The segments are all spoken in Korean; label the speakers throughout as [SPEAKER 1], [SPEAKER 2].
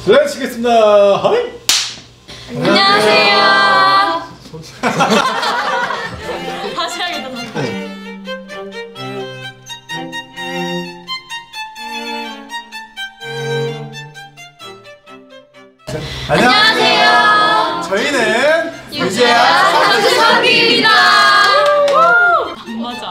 [SPEAKER 1] 네, 치겠습니다. 하이.
[SPEAKER 2] 안녕하세요. 다시 하겠다. 안녕하세요.
[SPEAKER 1] 저희는
[SPEAKER 2] 유재하 삼수삼기입니다. 안 맞아.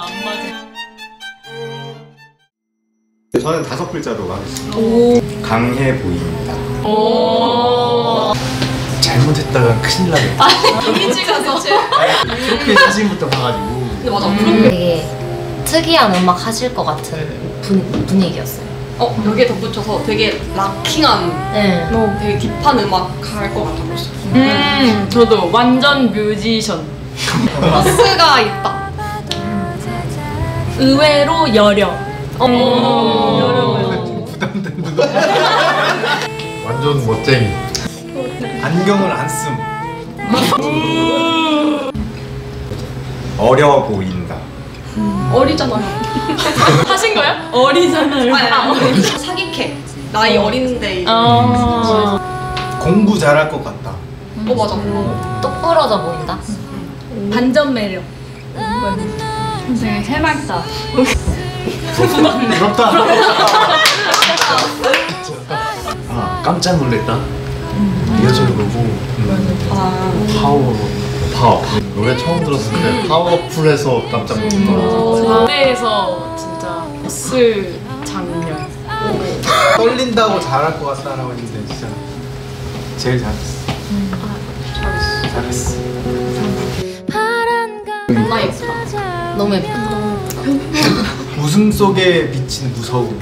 [SPEAKER 1] 저는 5글자로 하겠습니다. 강해 보입니다.
[SPEAKER 2] 오.
[SPEAKER 3] 잘못했다가 큰일 나겠다.
[SPEAKER 2] 이미지 가서.
[SPEAKER 3] 프로필 사진부터 봐가지고.
[SPEAKER 2] 근데 맞아.
[SPEAKER 4] 되게 특이한 음악 하실 것 같은 분위기였어요.
[SPEAKER 2] 여기에 덧붙여서 되게 락킹한,
[SPEAKER 4] 네.
[SPEAKER 2] 되게 딥한 음악 할 것 같았어요.
[SPEAKER 5] 저도 완전 뮤지션.
[SPEAKER 2] 버스가 있다.
[SPEAKER 5] 의외로 여려.
[SPEAKER 3] 완전 멋쟁이.
[SPEAKER 1] 안경을 안 씀. 어려 보인다.
[SPEAKER 2] 어리잖아요.
[SPEAKER 5] 하신 거야? 어리잖아요.
[SPEAKER 2] 아니. 사기캐. 나이 어린데.
[SPEAKER 1] 공부 잘할 것 같다.
[SPEAKER 2] 맞아.
[SPEAKER 4] 똑부러져 보인다.
[SPEAKER 5] 반전 매력. 되게 해맑다.
[SPEAKER 1] 부럽다.
[SPEAKER 3] 아, 깜짝 놀랬다. 이어져 보고 파워. 노래 처음 들었을 때 파워풀해서 깜짝 놀랐다.
[SPEAKER 5] 무대에서 진짜 버스 장면.
[SPEAKER 1] 떨린다고 잘할 것 같다라고 했는데 진짜 제일 잘했어. 잘했어.
[SPEAKER 2] 나 예쁘다.
[SPEAKER 4] 너무 예쁘다.
[SPEAKER 1] 웃음 속에 비친 무서움.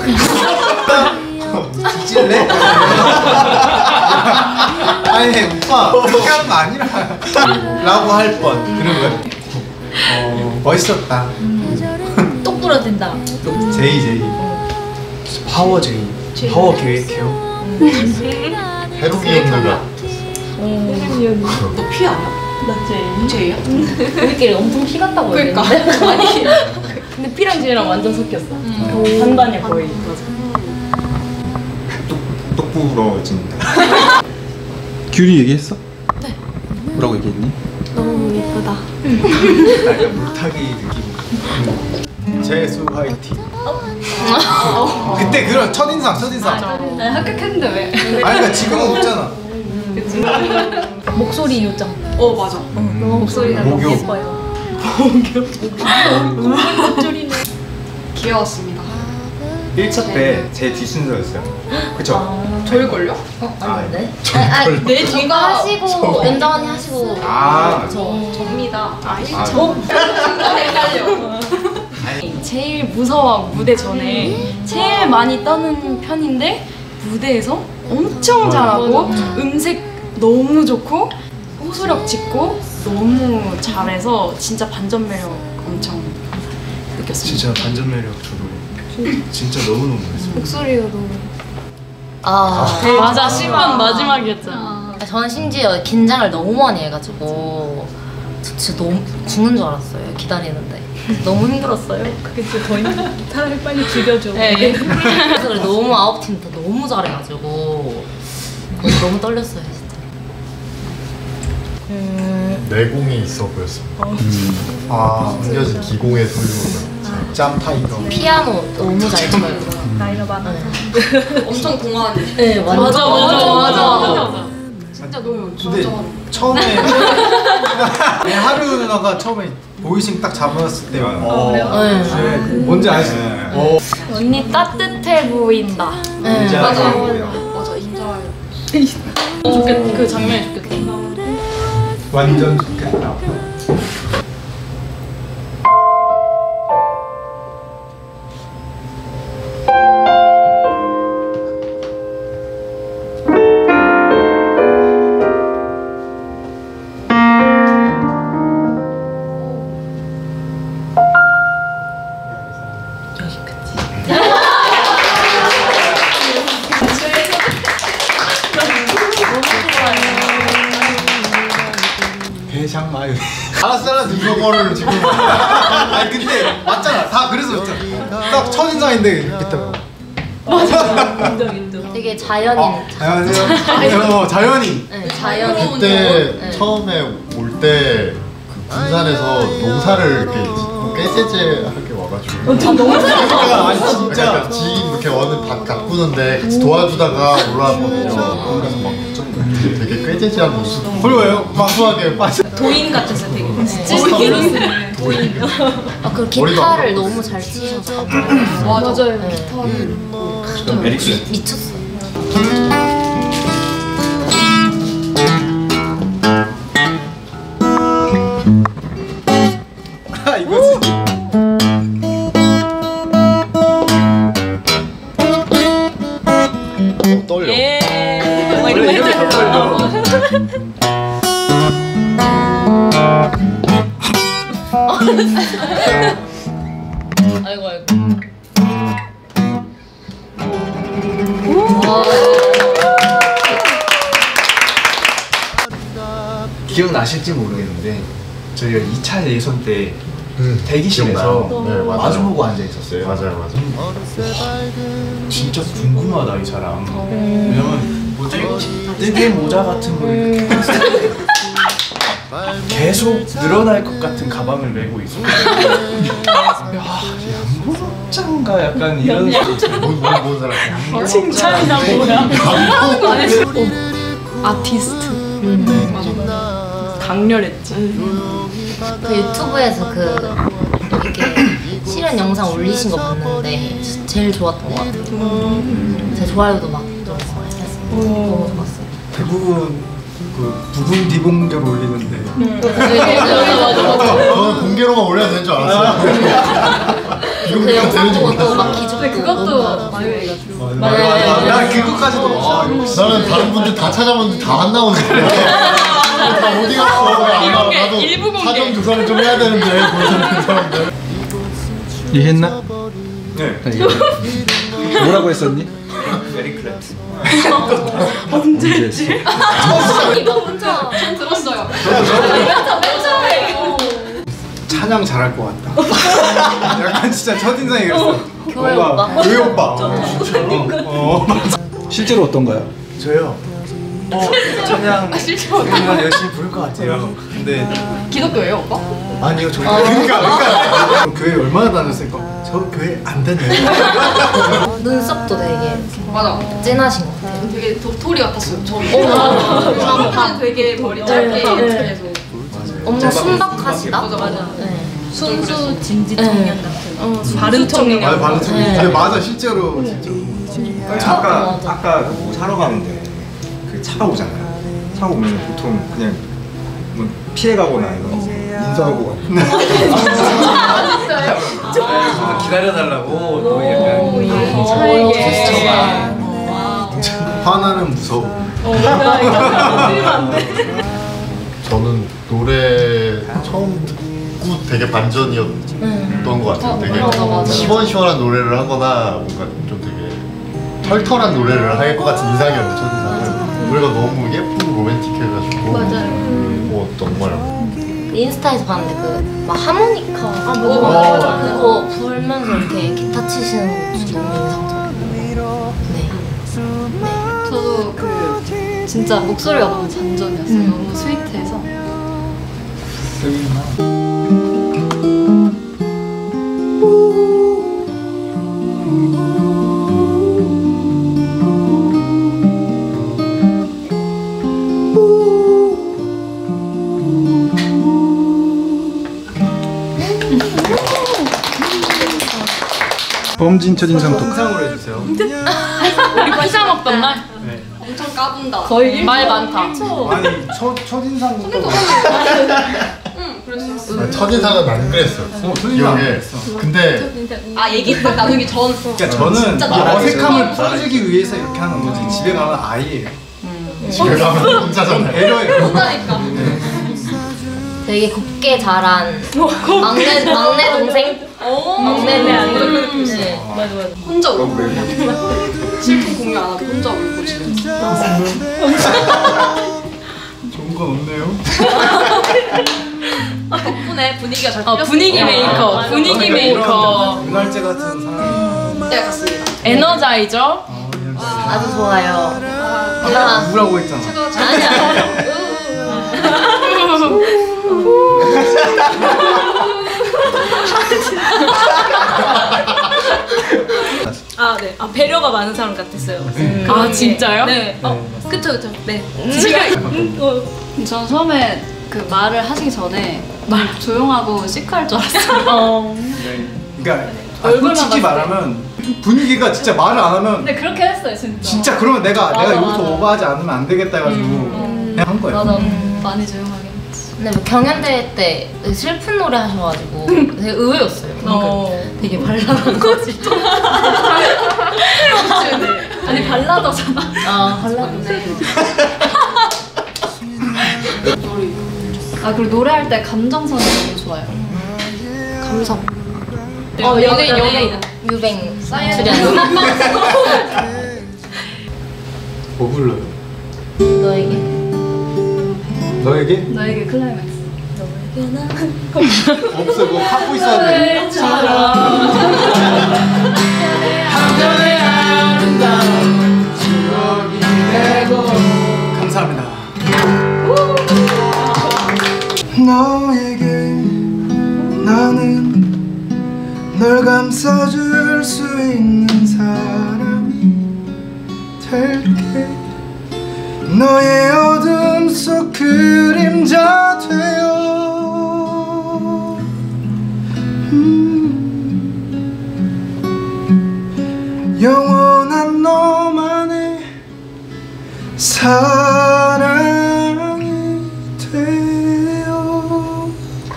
[SPEAKER 1] 뒤질래? 아니 오빠 그렇게 하는 거 아니라 라고 할 뻔. 그런 거야. 멋있었다.
[SPEAKER 5] 똑부러진다.
[SPEAKER 1] 제이.
[SPEAKER 3] 파워 제이. 파워 계획해요. 해롱이 언니가.
[SPEAKER 2] 너 피 아니야? 나 제이야?
[SPEAKER 4] 우리끼리 엄청 피 같다고
[SPEAKER 2] 그러니까.
[SPEAKER 4] 했는데.
[SPEAKER 2] 아니.
[SPEAKER 5] 근데 P랑 G랑 완전 섞였어. 반반이야 거의.
[SPEAKER 1] 똑부러진다.
[SPEAKER 6] 귤이 얘기했어? 네. 뭐라고 얘기했니?
[SPEAKER 4] 너무 예쁘다.
[SPEAKER 1] 약간 물타기 느낌. 재수 화이팅. 그때 그런 첫인상.
[SPEAKER 5] 나 합격했는데 왜?
[SPEAKER 1] 아니 그러니까 지금은 없잖아.
[SPEAKER 5] 목소리 요정.
[SPEAKER 2] 맞아.
[SPEAKER 5] 목소리가
[SPEAKER 1] 목요.
[SPEAKER 5] 너무 예뻐요.
[SPEAKER 2] 귀여웠습니다.
[SPEAKER 1] 1차 때 제 뒷순서였어요. 그쵸?
[SPEAKER 2] 저일걸요?
[SPEAKER 4] 아닌데?
[SPEAKER 2] 내 뒤가
[SPEAKER 4] 하시고 연정언니 하시고.
[SPEAKER 2] 접니다. 헷갈려.
[SPEAKER 5] 제일 무서워하고 무대 전에 제일 많이 떠는 편인데 무대에서 엄청 잘하고 음색 너무 좋고 호소력 짙고 너무 잘해서 진짜 반전 매력 엄청 느꼈습니다.
[SPEAKER 3] 진짜 반전 매력 저도 진짜 너무너무 멋있어요.
[SPEAKER 5] 목소리가 너무
[SPEAKER 4] 아.
[SPEAKER 5] 맞아 10번 마지막이었잖아.
[SPEAKER 4] 저는 심지어 긴장을 너무 많이 해가지고 진짜 너무 죽는 줄 알았어요. 기다리는데 너무 힘들었어요.
[SPEAKER 5] 그게 진짜 더 힘들어. 차라리 빨리 죽여줘.
[SPEAKER 4] 네. 그래서 너무 아웃팀 다 너무 잘해가지고 너무 떨렸어요 진짜.
[SPEAKER 3] 내공이 있어 보였습니다. 숨겨진 기공의 소유가.
[SPEAKER 1] 짬타이거.
[SPEAKER 4] 피아노 너무 잘 쳐요.
[SPEAKER 5] 나이가 많아.
[SPEAKER 2] 엄청 동안해.
[SPEAKER 4] 네 완전
[SPEAKER 5] 맞아.
[SPEAKER 2] 진짜 너무
[SPEAKER 1] 근데 처음에 하루 누나가 처음에 보이싱 딱 잡았을 때 뭔지 아시죠?
[SPEAKER 5] 언니 따뜻해 보인다.
[SPEAKER 4] 네.
[SPEAKER 2] 맞아.
[SPEAKER 1] 인자해요.
[SPEAKER 2] 맞아, 인자해요.
[SPEAKER 5] 좋겠다. 그 장면이 좋겠다.
[SPEAKER 1] 완전 좋겠다. 대상 마요. 알았어, 이거를 지금. 아니 근데 맞잖아. 다 그래서 딱 첫인상인데 이렇게 딱.
[SPEAKER 5] 인정.
[SPEAKER 4] 되게 자연인.
[SPEAKER 1] 안녕하세요. 자연인.
[SPEAKER 4] 네, 자연인.
[SPEAKER 3] 그때
[SPEAKER 4] 네.
[SPEAKER 3] 처음에 올 때 그 군산에서 농사를 이렇게 꾀재재하게 와가지고
[SPEAKER 1] 아니 진짜.
[SPEAKER 3] 지인 이렇게 어느 밭 가꾸는데 같이 도와주다가 올라왔거든요. 그래서 막 되게 꾀재재한 모습.
[SPEAKER 1] 그리고요.
[SPEAKER 3] 막수하게 빠져.
[SPEAKER 5] 도인 같았어 되게.
[SPEAKER 3] 도인.
[SPEAKER 4] 아, 그
[SPEAKER 3] 머리도
[SPEAKER 4] 기타를
[SPEAKER 3] 아프고.
[SPEAKER 4] 너무 잘 치셔서.
[SPEAKER 2] 맞아요.
[SPEAKER 4] 네.
[SPEAKER 6] 에릭슨.
[SPEAKER 4] 미쳤어요.
[SPEAKER 1] 이거지.
[SPEAKER 3] 떨려.
[SPEAKER 5] 예. 막
[SPEAKER 1] 원래
[SPEAKER 5] 이런 거
[SPEAKER 1] 이렇게 잘
[SPEAKER 5] 했잖아.
[SPEAKER 1] 떨려.
[SPEAKER 4] 아이고 아이고.
[SPEAKER 1] 기억나실지 모르겠는데 저희가 2차 예선 때 대기실에서
[SPEAKER 3] 기억나요? 네, 맞아요.
[SPEAKER 1] 마주보고 앉아 있었어요.
[SPEAKER 3] 맞아요.
[SPEAKER 1] 진짜 궁금하다 이 사람. 왜냐면 뭐지 뜨개 모자 같은 걸 이렇게 봤을 때 계속 늘어날 것 같은 가방을 메고 있어. 양복장가 약간 이런.
[SPEAKER 3] 뭔 사람?
[SPEAKER 5] 칭찬이나 뭐야.
[SPEAKER 2] 아티스트.
[SPEAKER 5] 강렬했지.
[SPEAKER 4] 그 유튜브에서 그 이렇게 실현 영상 올리신 거 봤는데 제일 좋았던 것 같아요. 제 좋아요도 막 들어서 했어요. 너무 좋았어요.
[SPEAKER 1] 대부분 그 부분 비공개로 올리는데
[SPEAKER 3] 저는 공개로만 올려야 되는 줄 알았어요.
[SPEAKER 4] 그 영상 보고 또 막 기죽고
[SPEAKER 2] 그것도 마요해가지고.
[SPEAKER 1] 나 그거까지도 역시.
[SPEAKER 3] 나는 다른 분들 다 찾아봤는데 다 안 나오는데 다 어디 갔어? 안 나와. 나도
[SPEAKER 5] 일부 공개.
[SPEAKER 3] 사전 조사를 좀 해야 되는데 보는 사람들.
[SPEAKER 6] 이해했나?
[SPEAKER 1] 네.
[SPEAKER 6] 뭐라고 했었니?
[SPEAKER 1] 메리 클랩스.
[SPEAKER 6] 언제 했어?
[SPEAKER 4] 이거 혼자
[SPEAKER 2] 전 들었어요.
[SPEAKER 1] 찬양 잘할 것 같다. 약간 진짜 첫인상이 그랬어.
[SPEAKER 4] 교회
[SPEAKER 1] 뭔가
[SPEAKER 4] 오빠?
[SPEAKER 1] 교회 오빠. 진짜로.
[SPEAKER 6] 실제로 어떤가요?
[SPEAKER 1] 저요. 찬양 정말 열심히 부를 것 같아요. 근데
[SPEAKER 2] 기독교예요, 오빠?
[SPEAKER 1] 아니요 저 그러니까 교회 얼마나 다녔을까? 저 교회 안 다녀요.
[SPEAKER 4] 눈썹도 되게
[SPEAKER 2] 맞아.
[SPEAKER 4] 진하신 것 같아요.
[SPEAKER 2] 되게 도토리 같았어요. 저.
[SPEAKER 4] 다
[SPEAKER 2] 되게 머리 짧게 해서.
[SPEAKER 4] 엄청 순박하시다?
[SPEAKER 2] 맞아.
[SPEAKER 4] 네.
[SPEAKER 5] 순수 진지
[SPEAKER 4] 네.
[SPEAKER 5] 청년 같은. 바른 청년.
[SPEAKER 1] 아 반응 좀.
[SPEAKER 4] 네.
[SPEAKER 1] 근데 맞아 실제로 진짜.
[SPEAKER 4] 맞아.
[SPEAKER 7] 아까 사러 가는데 그 차가 오잖아요. 차가 오면 보통 그냥 뭐 피해가거나 이런 인사하고
[SPEAKER 1] 좀 기다려달라고 또 약간
[SPEAKER 5] 차에게.
[SPEAKER 1] 화나는 무서워.
[SPEAKER 3] 저는 노래 처음 듣고 되게 반전이었던 것 같아요. 되게
[SPEAKER 4] 맞아.
[SPEAKER 3] 시원시원한 노래를 하거나 뭔가 좀 되게 털털한 노래를 할 것 같은 인상이었는데 첫 인상은 노래가 너무 예쁘고 로맨틱해가지고 정말
[SPEAKER 4] 인스타에서 봤는데 그 막 하모니카 그거 불면서 이렇게 기타 치시는 거 너무 인상적이에요. 네.
[SPEAKER 2] 저도 그 진짜 목소리가 너무 반전이었어요. 너무 스위트해서.
[SPEAKER 6] 범진 첫인상 토크.
[SPEAKER 1] 상상으로 해주세요.
[SPEAKER 5] 우리 피자 먹던 날.
[SPEAKER 1] 네.
[SPEAKER 2] 엄청 까분다.
[SPEAKER 5] 거의 말 많다.
[SPEAKER 1] 아니 첫인상부터
[SPEAKER 2] 응, 그랬어.
[SPEAKER 3] 첫인상은 안 그랬어요.
[SPEAKER 1] 첫인상 안
[SPEAKER 3] 기억에.
[SPEAKER 1] 그랬어.
[SPEAKER 3] 근데
[SPEAKER 2] 아, 얘기 딱 나누기 전.
[SPEAKER 1] 그러니까 저는
[SPEAKER 2] 진짜
[SPEAKER 1] 이
[SPEAKER 2] 말하기
[SPEAKER 1] 어색함을 풀어주기 위해서 이렇게 하는 거지. 집에 가면 아예
[SPEAKER 3] 집에 가면 혼자잖아요.
[SPEAKER 1] 배려해요.
[SPEAKER 2] 혼자니까.
[SPEAKER 4] 되게 곱게 자란 막내 동생? 막내 동생. 네.
[SPEAKER 5] 맞아.
[SPEAKER 2] 혼자 울고. 슬픈 공유 안 하고 혼자 울고 지금.
[SPEAKER 1] 좋은 건 없네요.
[SPEAKER 2] 덕분에 분위기가 잘 풀렸어요.
[SPEAKER 5] 분위기 메이커. 분위기 메이커.
[SPEAKER 1] 문활제 같은 상황.
[SPEAKER 2] 네, 같습니다.
[SPEAKER 5] 에너자이저.
[SPEAKER 4] 아주 좋아요. 나
[SPEAKER 1] 우라고 했잖아.
[SPEAKER 4] 아니야.
[SPEAKER 5] 아, 네. 아, 배려가 많은 사람 같았어요.
[SPEAKER 2] 아, 진짜요?
[SPEAKER 5] 네. 그쵸. 네.
[SPEAKER 2] 전 처음에 그 말을 하시기 전에 조용하고 시크할 줄 알았어요.
[SPEAKER 1] 네. 그러니까
[SPEAKER 2] 얼굴만
[SPEAKER 1] 솔직히
[SPEAKER 2] 봤을 때.
[SPEAKER 1] 말하면 분위기가 진짜 말을 안 하면
[SPEAKER 2] 근데 그렇게 했어요, 진짜.
[SPEAKER 1] 진짜 그러면 내가
[SPEAKER 2] 맞아,
[SPEAKER 1] 여기서
[SPEAKER 2] 맞아.
[SPEAKER 1] 오버하지 않으면 안 되겠다 해가지고 그냥 한 거예요.
[SPEAKER 2] 맞아. 많이 조용하게 했지.
[SPEAKER 4] 근데 뭐 경연대회 때 슬픈 노래 하셔가지고 되게 의외였어요. 되게 발랄한 거지.
[SPEAKER 2] 아니, 발라더잖아.
[SPEAKER 4] 아, 발랄한데.
[SPEAKER 2] 아, 그리고 노래할 때 감정선이 너무 좋아요.
[SPEAKER 4] 감성.
[SPEAKER 2] 연예인.
[SPEAKER 4] 유뱅.
[SPEAKER 2] 사이렌.
[SPEAKER 4] 출연.
[SPEAKER 1] 뭐 불러요?
[SPEAKER 4] 너에게.
[SPEAKER 1] 너에게?
[SPEAKER 2] 너에게 클라이맥스.
[SPEAKER 1] 없어, 그거 갖고 있어야 돼. 감사합니다. 너에게 나는 널 감싸줄 수 있는 사람이 될게 너의 어둠 속 그림자 되어 영원한 너만의 사랑이 되어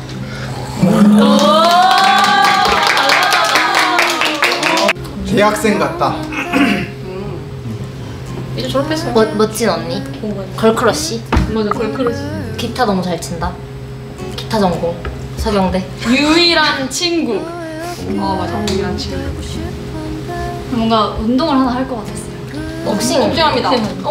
[SPEAKER 1] 대학생 같다.
[SPEAKER 5] 이제 졸업했어요.
[SPEAKER 4] 멋진 언니. 걸크러쉬.
[SPEAKER 5] 맞아, 걸크러쉬.
[SPEAKER 4] 기타 너무 잘 친다. 기타 전공. 서경대.
[SPEAKER 5] 유일한 친구. 맞아. 유일한 친구.
[SPEAKER 2] 뭔가 운동을 하나 할 것 같았어요.
[SPEAKER 4] 복싱.
[SPEAKER 5] 복싱합니다.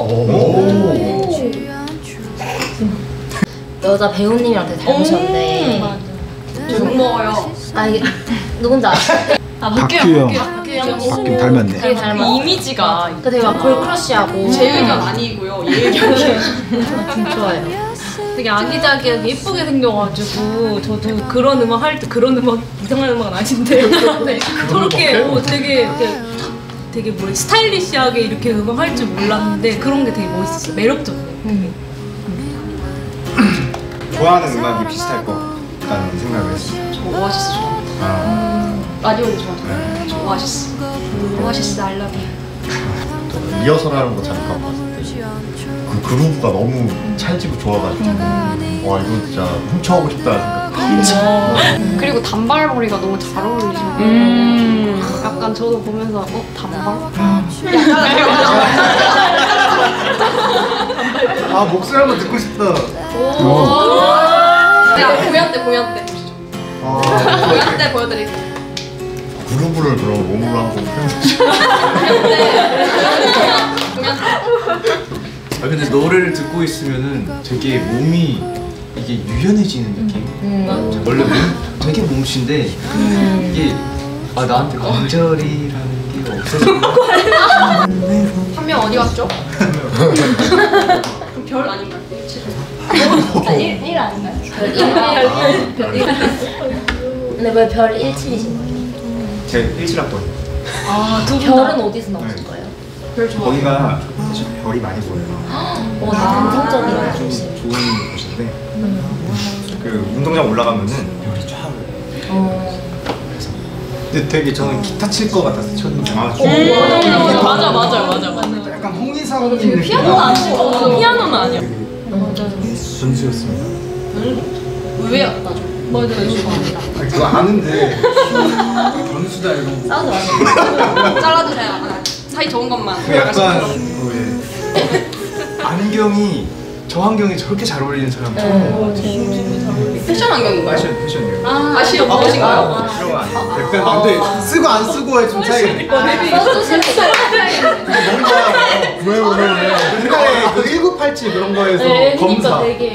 [SPEAKER 4] 여자 배우님이랑 되게 닮으셨는데.
[SPEAKER 5] 욕 먹어요.
[SPEAKER 4] 아, 이게 누군지 아시죠?
[SPEAKER 2] 아,
[SPEAKER 6] 박규영.
[SPEAKER 2] 박규영.
[SPEAKER 6] 닮았네.
[SPEAKER 4] 되게 닮아.
[SPEAKER 5] 이미지가
[SPEAKER 4] 그 되게 막 걸크러쉬하고.
[SPEAKER 5] 제 의견 아니고요. 얘 의견이.
[SPEAKER 4] 좋아요.
[SPEAKER 5] 되게 아기자기하게 예쁘게 생겨가지고 저도 그런 음악 할 때 그런 음악 이상한 음악은 아닌데 네, 저렇게 되게 뭐 스타일리시하게 이렇게 음악 할 줄 몰랐는데 그런 게 되게 멋있었어요. 매력적이에요.
[SPEAKER 7] 좋아하는 음악이 비슷할 것 같다는 생각을 했어요.
[SPEAKER 5] 저 오아시스 좋아합니다. 라디오도 좋아하잖아요. 저 오아시스. 오아시스 I love you.
[SPEAKER 3] 리허설하는 거 잠깐 봤을 때 그 그루브가 너무 찰지고 좋아가지고 와 이건 진짜 훔쳐오고 싶다 생각.
[SPEAKER 2] 그리고 단발머리가 너무 잘 어울리시고 약간 저도 보면서 단발?
[SPEAKER 1] 아 목소리 한번 듣고 싶다.
[SPEAKER 5] 공연 때 공연 때 보여드릴게요.
[SPEAKER 3] 그루브를 그럼 몸으로 한번 표현해주세요.
[SPEAKER 8] 아 근데 노래를 듣고 있으면은 되게 몸이 이게 유연해지는 느낌? 원래 되게 몸신데 이게 나한테 관절이라는 게 없어졌나?
[SPEAKER 5] 한 명 어디 갔죠? 별 아닌가요?
[SPEAKER 2] 1 아닌가요?
[SPEAKER 4] 근데 왜 별 17이신 거예요?
[SPEAKER 7] 제 17학번.
[SPEAKER 4] 별은 어디서 나오신 거예요?
[SPEAKER 7] 거기가 사실 별이 많이 보여요.
[SPEAKER 4] 되게 감성적인 곳이.
[SPEAKER 7] 좋은 곳인데 그 운동장 올라가면은 별이 쫙 보여요.
[SPEAKER 1] 근데 되게 저는 기타 칠 것 같았어요. 첫인상.
[SPEAKER 5] 맞아.
[SPEAKER 1] 약간 홍인상 느낌.
[SPEAKER 5] 피아노는 안 치고 피아노는 아니야.
[SPEAKER 1] 준수였습니다.
[SPEAKER 5] 의외야 맞아.
[SPEAKER 1] 아니, 그거 아는데 변수다 이런 거.
[SPEAKER 4] 싸우지 마세요.
[SPEAKER 5] 잘라주세요. 사이 좋은 것만.
[SPEAKER 1] 그 약간
[SPEAKER 8] 안경이 저 안경이 저렇게 잘 어울리는 사람 처음
[SPEAKER 5] 패션 안경인가요?
[SPEAKER 7] 패션이에요.
[SPEAKER 5] 시력 보신가요?
[SPEAKER 7] 이런 거 아니에요.
[SPEAKER 1] 약간 근데 쓰고 안 쓰고의 좀 차이가 있네. 뭔가 왜 옛날에 그 1987 그런 거에서 검사.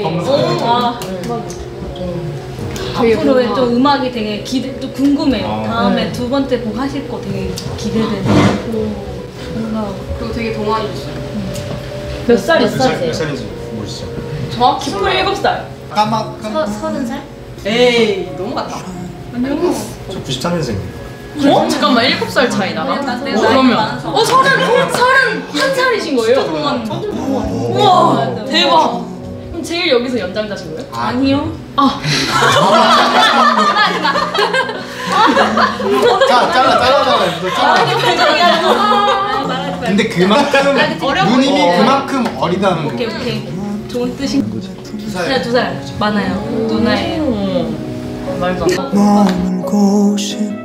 [SPEAKER 5] 앞으로의 좀 음악이 되게 또 궁금해요. 다음에 두 번째 곡 하실 거 되게 기대되고.
[SPEAKER 2] 그리고 되게 동안이셨어요.
[SPEAKER 5] 몇 살이세요?
[SPEAKER 7] 몇 살인지 모르시죠?
[SPEAKER 5] 정확히 27살.
[SPEAKER 1] 까맣
[SPEAKER 4] 30살?
[SPEAKER 2] 에이 너무 같다.
[SPEAKER 7] 저 93년생이에요.
[SPEAKER 5] 어? 잠깐만 7살 차이 나나? 그러면 31살이신 거예요? 우와 대박. 그럼 제일 여기서 연장자신 거예요?
[SPEAKER 1] 아니요. 잘라. 근데 그만큼 누님이 그만큼 어리다는 거.
[SPEAKER 5] 오케이 좋은 뜻인 거지. 2살. 2살 많아요. 누나예요.
[SPEAKER 4] 말도 안 돼.
[SPEAKER 9] 머물고 싶